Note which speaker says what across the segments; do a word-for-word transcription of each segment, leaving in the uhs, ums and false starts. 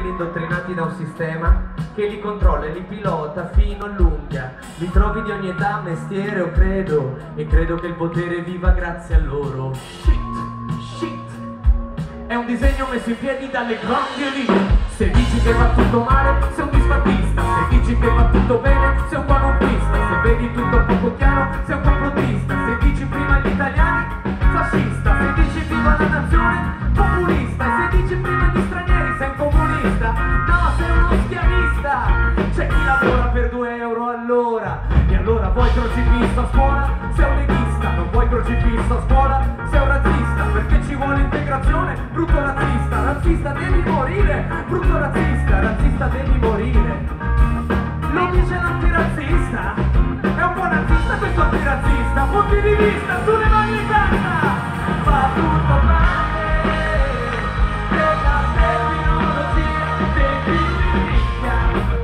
Speaker 1: giovanili indottrinati da un sistema che li controlla e li pilota fino all'unghia. Li trovi di ogni età, mestiere o credo, e credo che il potere viva grazie a loro. Shit, shit, è un disegno messo in piedi dalle grandi elite. Se dici che va tutto male, sei un disfattista. Se dici che va tutto bene, sei un quanoppista. Se vedi tutto poco chiaro, sei un complottista. Se dici prima gli italiani, fascista. Se dici viva la nazione, populista. E se dici prima gli stranieri, sei un comunista. No, sei uno schiavista. C'è chi lavora per due euro all'ora. E allora vuoi crocifisso a scuola? Sei un leghista. Non vuoi crocifisso a scuola? Sei un razzista. Perché ci vuole integrazione, brutto razzista. Razzista devi morire, brutto razzista. Razzista devi morire. Lo dice l'antirazzista. È un po' nazista questo antirazzista. Punti di vista, sulle mani in casa. Fa tutto male. Della terminologia dei figli ricca.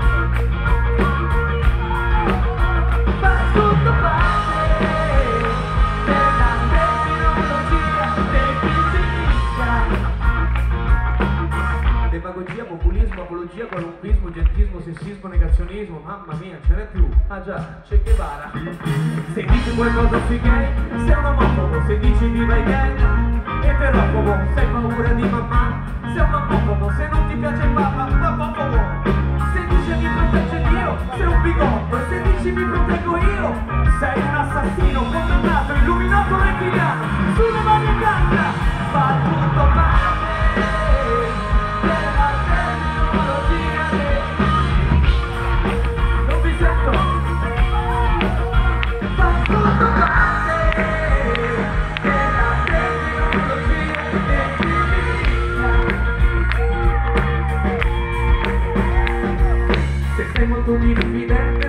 Speaker 1: Fa tutto male. Della terminologia dei figli ricca. Demagogia, populismo, apologia, qualunquismo, gentismo, sessismo, negazionismo. Mamma mia, ce n'è più. Ah già, Che Guevara. Se dici qualcosa sui gay, sei un omofobo. Se dici viva i gay, eterofobo. Se hai paura di mamma, sei un omofobo. Se non ti piace il papa, papofobo. Se dici mi protegge Dio, sei un bigotto. E se dici mi proteggo io, sei un assassino, condannato, illuminato, rettiliano. Sulle mani in canta, fa tutto male. Se sei molto diffidente,